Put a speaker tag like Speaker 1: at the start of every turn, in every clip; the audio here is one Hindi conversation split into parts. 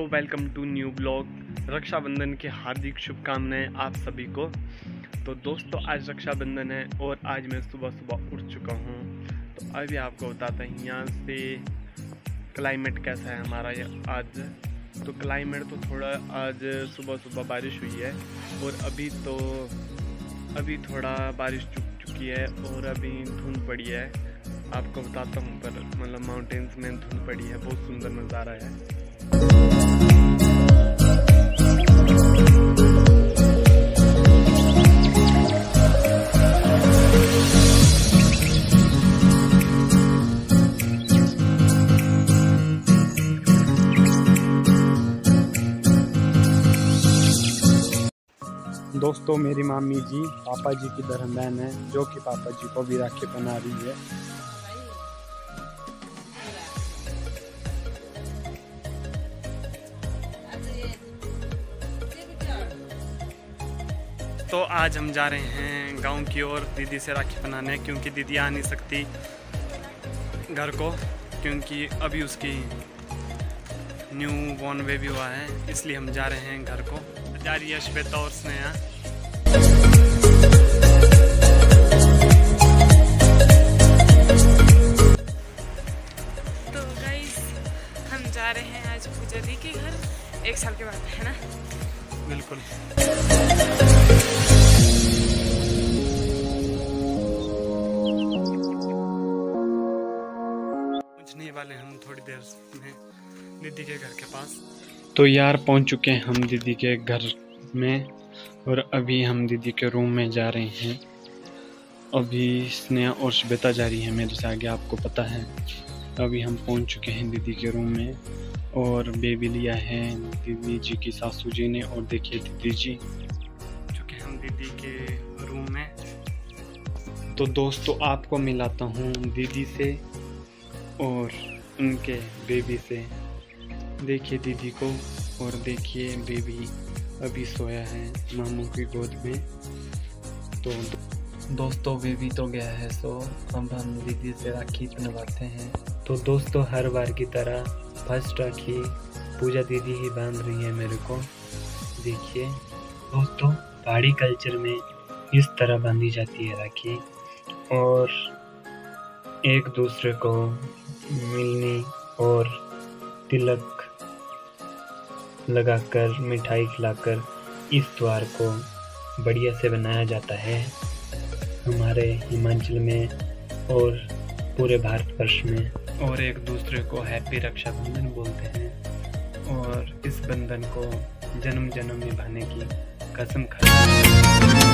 Speaker 1: Welcome to new blog. Rakshabandhan की हार्दिक शुभकामनाएं आप सभी को। तो दोस्तों आज रक्षाबंधन है और आज मैं सुबह सुबह उठ चुका हूँ। तो अभी आपको बताता हूँ यहाँ से क्लाइमेट कैसा है हमारा आज। तो क्लाइमेट तो थोड़ा आज सुबह सुबह बारिश हुई है और अभी थोड़ा बारिश चुकी है और अभी धुंध पड़ी है। आपको बताता हूँ पर मतलब माउंटेन्स में धुंध पड़ी है, बहुत सुंदर नज़ारा है। दोस्तों मेरी मामी जी पापा जी की धर्म बहन है जो कि पापा जी को भी राखी बना रही है। तो आज हम जा रहे हैं गांव की ओर दीदी से राखी बनाने, क्योंकि दीदी आ नहीं सकती घर को, क्योंकि अभी उसकी न्यू बॉर्न बेबी हुआ है, इसलिए हम जा रहे हैं घर को। जा रही है श्वेता और स्नेहा।
Speaker 2: तो गाइस हम जा रहे हैं आज पूजा दी के घर, 1 साल के बाद, है ना?
Speaker 1: बिल्कुल। पहुंचने वाले हम थोड़ी देर में दीदी के घर के पास। तो यार पहुंच चुके हैं हम दीदी के घर में और अभी हम दीदी के रूम में जा रहे हैं। अभी स्नेहा और श्वेता जा रही है मेरे से आगे, आपको पता है। अभी हम पहुंच चुके हैं दीदी के रूम में और बेबी लिया है दीदी जी की सासू जी ने। और देखिए दीदी जी चुके हम दीदी के रूम में। तो दोस्तों आपको मिलाता हूँ दीदी से और उनके बेबी से। देखिए दीदी को और देखिए बेबी अभी सोया है मामू की गोद में। तो दोस्तों बेबी तो गया है सो अब हम दीदी से राखी बनवाते हैं। तो दोस्तों हर बार की तरह फर्स्ट राखी पूजा दीदी ही बांध रही है मेरे को। देखिए दोस्तों पहाड़ी कल्चर में इस तरह बांधी जाती है राखी, और एक दूसरे को मिलने और तिलक लगाकर मिठाई खिलाकर इस त्योहार को बढ़िया से बनाया जाता है हमारे हिमाचल में और पूरे भारतवर्ष में। और एक दूसरे को हैप्पी रक्षाबंधन बोलते हैं और इस बंधन को जन्म जन्म निभाने की कसम खाते हैं।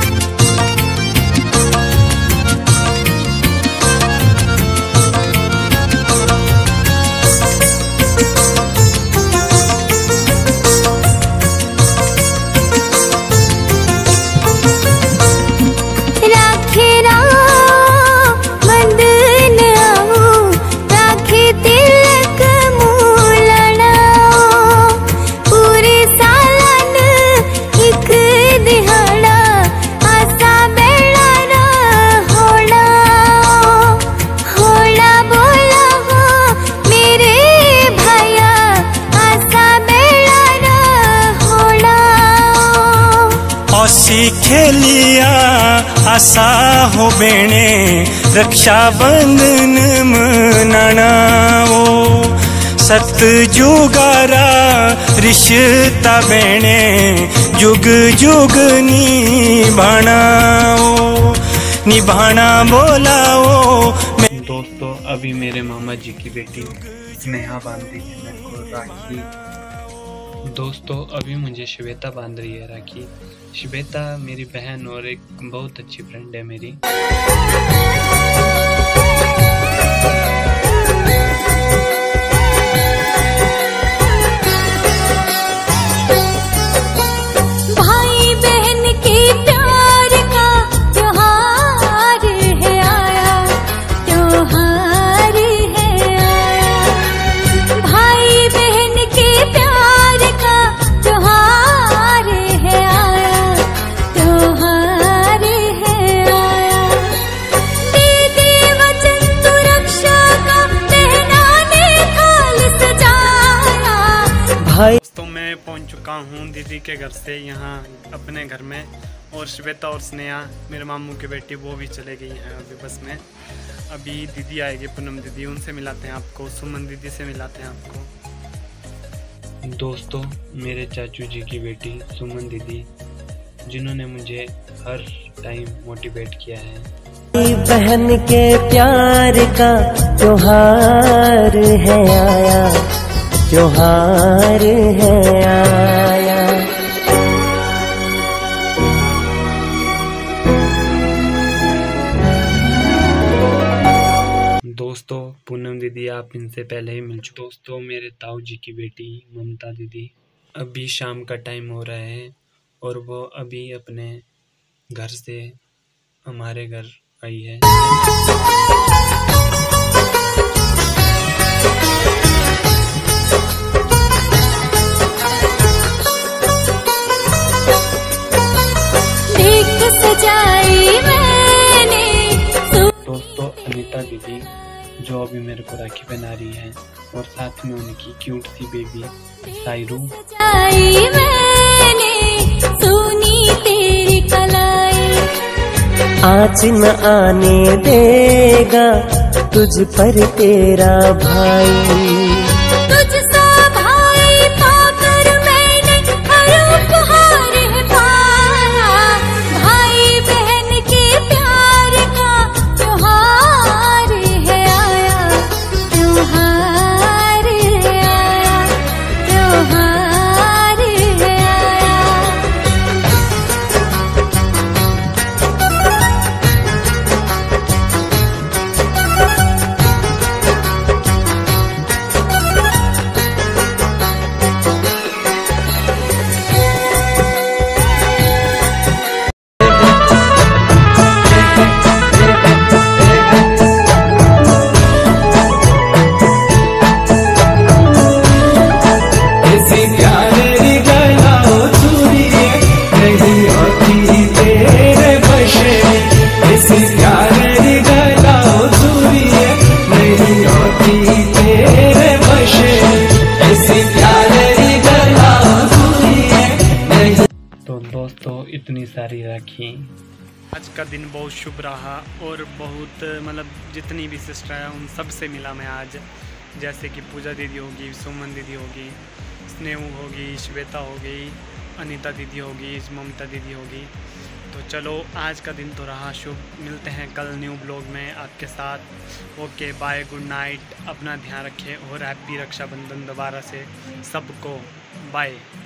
Speaker 3: खेलिया आशा हो बेने रक्षाबंधन मनाना वो सत जुगारा रिश्ता बेने जुग जुग निभाना बोलाओ।
Speaker 1: दोस्तों अभी मेरे मामा जी की बेटी स्नेहा बांधी है मेरे को राखी। दोस्तों अभी मुझे श्वेता बांध रही है राखी। श्वेता मेरी बहन और एक बहुत अच्छी फ्रेंड है मेरी।
Speaker 4: भाई बहन के प्यार का त्योहार है आया, त्योहार है आया। भाई बहन के प्यार का त्योहार है आया, त्योहार है आया।
Speaker 1: पहुंच चुका हूं दीदी के घर से यहाँ अपने घर में। और श्वेता और स्नेहा मेरे मामू की बेटी वो भी चले गई हैं अभी बस में। अभी दीदी आएगी, पूनम दीदी, उनसे मिलाते हैं आपको, सुमन दीदी से मिलाते हैं आपको। दोस्तों, मेरे चाचू जी की बेटी सुमन दीदी, जिन्होंने मुझे हर टाइम मोटिवेट किया है।
Speaker 3: बहन के प्यार का त्योहार है आया, त्योहार है आया।
Speaker 1: दोस्तों, पूनम दीदी आप इनसे पहले ही मिल चुके। दोस्तों, मेरे ताऊ जी की बेटी ममता दीदी, अभी शाम का टाइम हो रहा है और वो अभी अपने घर से हमारे घर आई है। दोस्तों, अनीता दीदी जो अभी मेरे को राखी पहना रही है और साथ में उनकी क्यूट सी बेबी सायरू।
Speaker 3: आज न आने देगा तुझ पर तेरा भाई।
Speaker 1: तो दोस्तों, इतनी सारी राखी। आज का दिन बहुत शुभ रहा और बहुत मतलब जितनी भी सिस्टर है उन सब से मिला मैं आज। जैसे कि पूजा दीदी होगी, सुमन दीदी होगी, स्नेहू होगी, श्वेता होगी, अनीता दीदी होगी, ममता दीदी होगी। तो चलो, आज का दिन तो रहा शुभ। मिलते हैं कल न्यू ब्लॉग में आपके साथ। ओके, बाय, गुड नाइट, अपना ध्यान रखें और हैप्पी रक्षाबंधन दोबारा से सबको। बाय।